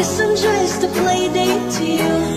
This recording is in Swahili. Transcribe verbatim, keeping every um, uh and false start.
guess I'm just a play date to you.